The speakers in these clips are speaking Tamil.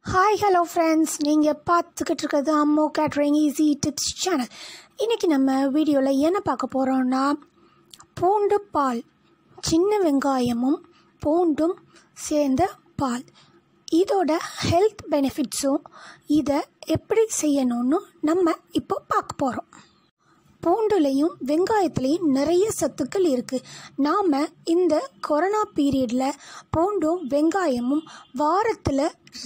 ஹாய் ஹலோ ஃப்ரெண்ட்ஸ், நீங்கள் பார்த்துக்கிட்டு இருக்கிறது Ammu catering easy tips channel. இன்றைக்கி நம்ம வீடியோவில் என்ன பார்க்க போகிறோன்னா, பூண்டு பால், சின்ன வெங்காயமும் பூண்டும் சேர்ந்த பால், இதோட ஹெல்த் பெனிஃபிட்ஸும் இதை எப்படி செய்யணும்னு நம்ம இப்போ பார்க்க போகிறோம். பூண்டுலேயும் வெங்காயத்துலேயும் நிறைய சத்துக்கள் இருக்குது. நாம் இந்த கொரோனா பீரியடில் பூண்டும் வெங்காயமும் வாரத்தில்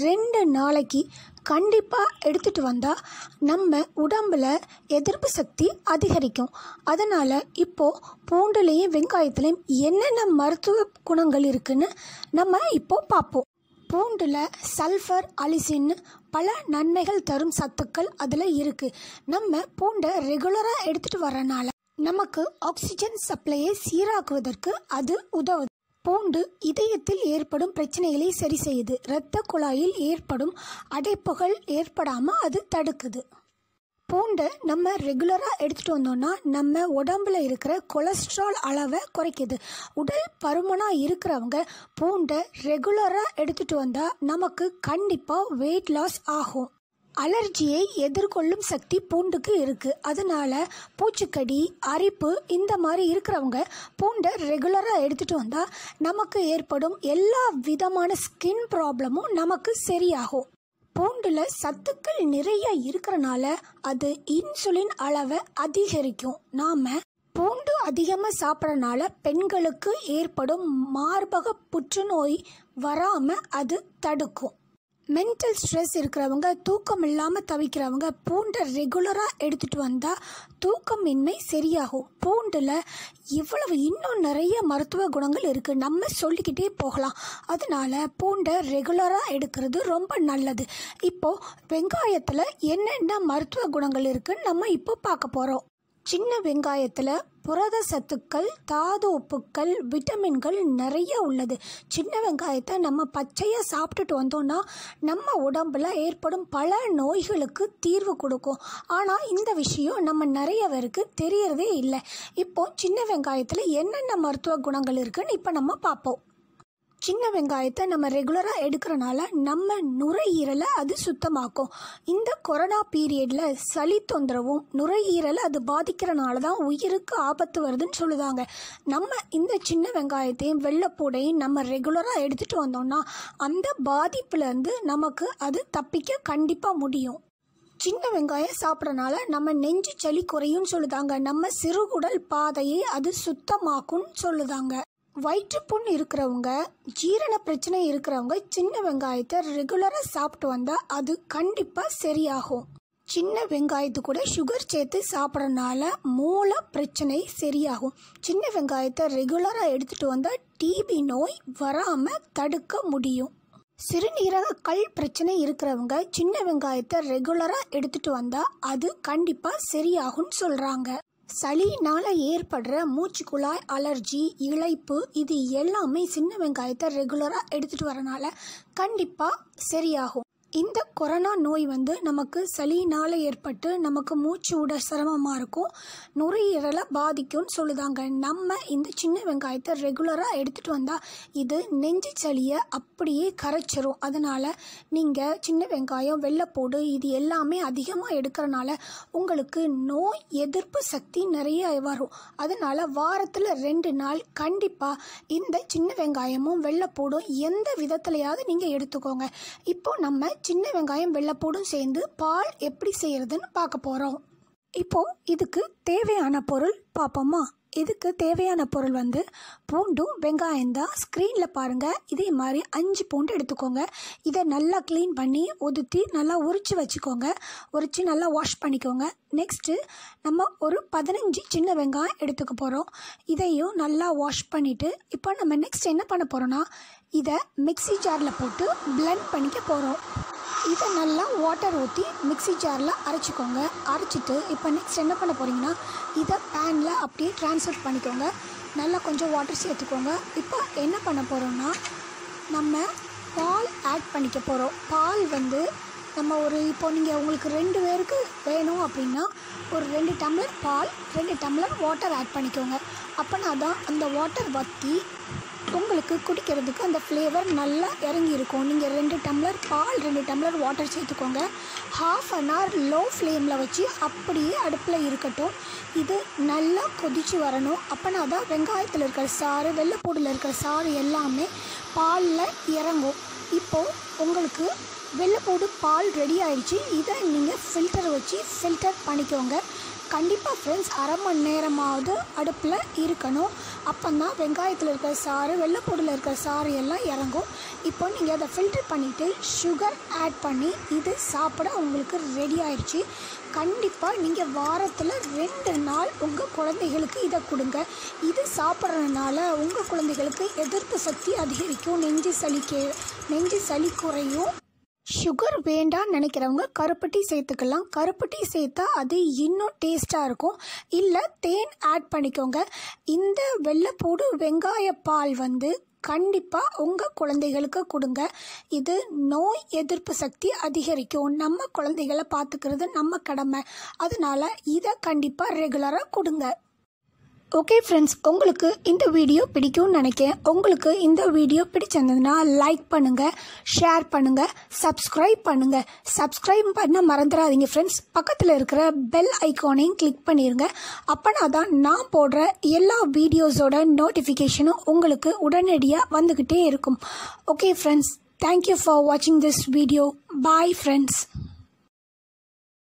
2 நாளைக்கு கண்டிப்பாக எடுத்துகிட்டு வந்தால் நம்ம உடம்பில் எதிர்ப்பு சக்தி அதிகரிக்கும். அதனால் இப்போது பூண்டுலேயும் வெங்காயத்துலேயும் என்னென்ன மருத்துவ குணங்கள் இருக்குதுன்னு நம்ம இப்போது பார்ப்போம். பூண்டில் சல்ஃபர், அலிசின்னு பல நன்மைகள் தரும் சத்துக்கள் அதில் இருக்குது. நம்ம பூண்டை ரெகுலராக எடுத்துகிட்டு வரனால நமக்கு ஆக்சிஜன் சப்ளையை சீராக்குவதற்கு அது உதவுது. பூண்டு இதயத்தில் ஏற்படும் பிரச்சனைகளை சரி செய்யுது. இரத்த குழாயில் ஏற்படும் அடைப்புகள் ஏற்படாமல் அது தடுக்குது. பூண்டை நம்ம ரெகுலராக எடுத்துகிட்டு வந்தோம்னா நம்ம உடம்புல இருக்கிற கொலஸ்ட்ரால் அளவை குறைக்குது. உடல் பருமனாக இருக்கிறவங்க பூண்டை ரெகுலராக எடுத்துகிட்டு வந்தால் நமக்கு கண்டிப்பாக வெயிட் லாஸ் ஆகும். அலர்ஜியை எதிர்கொள்ளும் சக்தி பூண்டுக்கு இருக்குது. அதனால் பூச்சிக்கடி, அரிப்பு இந்த மாதிரி இருக்கிறவங்க பூண்டை ரெகுலராக எடுத்துகிட்டு வந்தால் நமக்கு ஏற்படும் எல்லா விதமான ஸ்கின் ப்ராப்ளமும் நமக்கு சரியாகும். பூண்டில் சத்துக்கள் நிறைய இருக்கிறனால அது இன்சுலின் அளவை அதிகரிக்கும். நாம் பூண்டு அதிகமாக சாப்பிட்றனால பெண்களுக்கு ஏற்படும் மார்பக புற்றுநோய் வராமல் அது தடுக்கும். மென்டல் ஸ்ட்ரெஸ் இருக்கிறவங்க, தூக்கம் இல்லாமல் தவிக்கிறவங்க பூண்டை ரெகுலராக எடுத்துகிட்டு வந்தால் தூக்கமின்மை சரியாகும். பூண்டில் இவ்வளவு இன்னும் நிறைய மருத்துவ குணங்கள் இருக்குது, நம்ம சொல்லிக்கிட்டே போகலாம். அதனால் பூண்டை ரெகுலராக எடுக்கிறது ரொம்ப நல்லது. இப்போது வெங்காயத்தில் என்னென்ன மருத்துவ குணங்கள் இருக்குதுன்னு நம்ம இப்போ பார்க்க போகிறோம். சின்ன வெங்காயத்தில் புரத சத்துக்கள், தாது உப்புக்கள், விட்டமின்கள் நிறைய உள்ளது. சின்ன வெங்காயத்தை நம்ம பச்சையாக சாப்பிட்டுட்டு வந்தோம்னா நம்ம உடம்பில் ஏற்படும் பல நோய்களுக்கு தீர்வு கொடுக்கும். ஆனால் இந்த விஷயம் நம்ம நிறைய பேருக்கு தெரியறதே இல்லை. இப்போது சின்ன வெங்காயத்தில் என்னென்ன மருத்துவ குணங்கள் இருக்குதுன்னு இப்போ நம்ம பார்ப்போம். சின்ன வெங்காயத்தை நம்ம ரெகுலராக எடுக்கிறனால நம்ம நுரையீரலை அது சுத்தமாக்கும். இந்த கொரோனா பீரியடில் சளி தொந்தரவும் நுரையீரலை அது பாதிக்கிறனால தான் உயிருக்கு ஆபத்து வருதுன்னு சொல்லுதாங்க. நம்ம இந்த சின்ன வெங்காயத்தையும் வெள்ளைப்பூடையும் நம்ம ரெகுலராக எடுத்துகிட்டு வந்தோம்னா அந்த பாதிப்புலேருந்து நமக்கு அது தப்பிக்க கண்டிப்பாக முடியும். சின்ன வெங்காயம் சாப்பிட்றனால நம்ம நெஞ்சு சளி குறையும்னு சொல்லுதாங்க. நம்ம சிறுகுடல் பாதையை அது சுத்தமாக்கும்னு சொல்லுதாங்க. வயிற்றுப்புண் இருக்கிறவங்க, ஜீரண பிரச்சனை இருக்கிறவங்க சின்ன வெங்காயத்தை ரெகுலராக சாப்பிட்டு வந்தால் அது கண்டிப்பாக சரியாகும். சின்ன வெங்காயத்து கூட சுகர் சேர்த்து சாப்பிட்றதுனால மூல பிரச்சனை சரியாகும். சின்ன வெங்காயத்தை ரெகுலராக எடுத்துகிட்டு வந்தால் டிபி நோய் வராமல் தடுக்க முடியும். சிறுநீரக கல் பிரச்சனை இருக்கிறவங்க சின்ன வெங்காயத்தை ரெகுலராக எடுத்துகிட்டு வந்தால் அது கண்டிப்பாக சரியாகும்னு சொல்கிறாங்க. சளினால் ஏற்படுற மூச்சுக்குழாய் அலர்ஜி, இளைப்பு இது எல்லாமே சின்ன வெங்காயத்தை ரெகுலராக எடுத்துகிட்டு வரனால கண்டிப்பாக சரியாகும். இந்த கொரோனா நோய் நமக்கு சளினால் ஏற்பட்டு நமக்கு மூச்சு விட சிரமமாக இருக்கும், நுரையீரலை பாதிக்கும்னு சொல்லுதாங்க. நம்ம இந்த சின்ன வெங்காயத்தை ரெகுலராக எடுத்துகிட்டு வந்தால் இது நெஞ்சு சளியை அப்படியே கரைச்சிரும். அதனால் நீங்கள் சின்ன வெங்காயம், வெள்ளைப்பூடு இது எல்லாமே அதிகமாக எடுக்கிறனால உங்களுக்கு நோய் எதிர்ப்பு சக்தி நிறைய வரும். அதனால் வாரத்தில் 2 நாள் கண்டிப்பாக இந்த சின்ன வெங்காயமும் வெள்ளைப்பூடும் எந்த விதத்துலையாவது நீங்கள் எடுத்துக்கோங்க. இப்போ நம்ம சின்ன வெங்காயம் வெள்ளைப்பூடும் சேர்ந்து பால் எப்படி செய்யறதுன்னு பார்க்க போகிறோம். இப்போது இதுக்கு தேவையான பொருள் பார்ப்போமா? இதுக்கு தேவையான பொருள் பூண்டும் வெங்காயம் தான். ஸ்க்ரீனில் பாருங்கள். இதே மாதிரி 5 பூண்டு எடுத்துக்கோங்க. இதை நல்லா க்ளீன் பண்ணி உதுத்தி நல்லா உரித்து வச்சுக்கோங்க. உரித்து நல்லா வாஷ் பண்ணிக்கோங்க. நெக்ஸ்ட்டு நம்ம ஒரு 15 சின்ன வெங்காயம் எடுத்துக்க போகிறோம். இதையும் நல்லா வாஷ் பண்ணிவிட்டு இப்போ நம்ம நெக்ஸ்ட் என்ன பண்ண போகிறோன்னா இதை மிக்ஸி ஜாரில் போட்டு பிளெண்ட் பண்ணிக்க போகிறோம். இதை நல்லா வாட்டர் ஊற்றி மிக்ஸி ஜாரில் அரைச்சிக்கோங்க. அரைச்சிட்டு இப்போ நெக்ஸ்ட் என்ன பண்ண போகிறீங்கன்னா இதை பேனில் அப்படியே ட்ரான்ஸ்ஃபர் பண்ணிக்கோங்க. நல்லா கொஞ்சம் வாட்டர் சேர்த்துக்கோங்க. இப்போ என்ன பண்ண போகிறோம்னா நம்ம பால் ஆட் பண்ணிக்க போகிறோம். பால் நம்ம இப்போ நீங்கள் உங்களுக்கு 2 பேருக்கு வேணும் அப்படின்னா ஒரு 2 டம்ளர் பால், 2 டம்ளர் வாட்டர் ஆட் பண்ணிக்கோங்க. அப்போனா தான் அந்த வாட்டர் வற்றி உங்களுக்கு குடிக்கிறதுக்கு அந்த ஃப்ளேவர் நல்லா இறங்கி இருக்கும். நீங்கள் 2 டம்ளர் பால் 2 டம்ளர் வாட்டர் சேர்த்துக்கோங்க. 1/2 அன் ஹவர் லோ ஃப்ளேமில் வச்சு அப்படியே அடுப்பில் இருக்கட்டும். இது நல்லா கொதித்து வரணும். அப்போனா தான் வெங்காயத்தில் இருக்கிற சாறு, வெள்ளைப்பூடில் இருக்கிற சாறு எல்லாமே பாலில் இறங்கும். இப்போது உங்களுக்கு வெள்ளைப்பூடு பால் ரெடி ஆகிடுச்சு. இதை நீங்கள் ஃபில்டர் வச்சு ஃபில்டர் பண்ணிக்கோங்க. கண்டிப்பாக ஃப்ரெண்ட்ஸ் 1/2 மணி நேரமாவது அடுப்பில் இருக்கணும். அப்போ தான் வெங்காயத்தில் இருக்கிற சாறு, வெள்ளைப்பூடில் இருக்கிற சாறு எல்லாம் இறங்கும். இப்போ நீங்கள் அதை ஃபில்டர் பண்ணிவிட்டு சுகர் ஆட் பண்ணி இது சாப்பிட உங்களுக்கு ரெடி ஆயிடுச்சு. கண்டிப்பாக நீங்கள் வாரத்தில் 2 நாள் உங்கள் குழந்தைகளுக்கு இதை கொடுங்க. இது சாப்பிட்றதுனால உங்கள் குழந்தைகளுக்கு எதிர்ப்பு சக்தி அதிகரிக்கும், நெஞ்சு சளி குறையும். சுகர் வேண்டான்னு நினைக்கிறவங்க கருப்பட்டி சேர்த்துக்கலாம். கருப்பட்டி சேர்த்தா அது இன்னும் டேஸ்ட்டாக இருக்கும். இல்லை தேன் ஆட் பண்ணிக்கோங்க. இந்த வெள்ளைப்பூடு வெங்காய பால் கண்டிப்பாக உங்கள் குழந்தைகளுக்கு கொடுங்க. இது நோய் எதிர்ப்பு சக்தி அதிகரிக்கும். நம்ம குழந்தைகளை பார்த்துக்கிறது நம்ம கடமை. அதனால் இதை கண்டிப்பாக ரெகுலராக கொடுங்க. ஓகே ஃப்ரெண்ட்ஸ், உங்களுக்கு இந்த வீடியோ பிடிக்கும்னு நினைக்கிறேன். உங்களுக்கு இந்த வீடியோ பிடிச்சிருந்ததுன்னா லைக் பண்ணுங்கள், ஷேர் பண்ணுங்கள், சப்ஸ்கிரைப் பண்ணுங்கள். சப்ஸ்கிரைப் பண்ண மறந்துடாதீங்க ஃப்ரெண்ட்ஸ். பக்கத்தில் இருக்கிற பெல் ஐக்கானையும் கிளிக் பண்ணிடுங்க. அப்போனா தான் நான் போடுற எல்லா வீடியோஸோட நோட்டிஃபிகேஷனும் உங்களுக்கு உடனடியாக வந்துக்கிட்டே இருக்கும். ஓகே ஃப்ரெண்ட்ஸ், தேங்க்யூ ஃபார் வாட்சிங் திஸ் வீடியோ. Bye friends.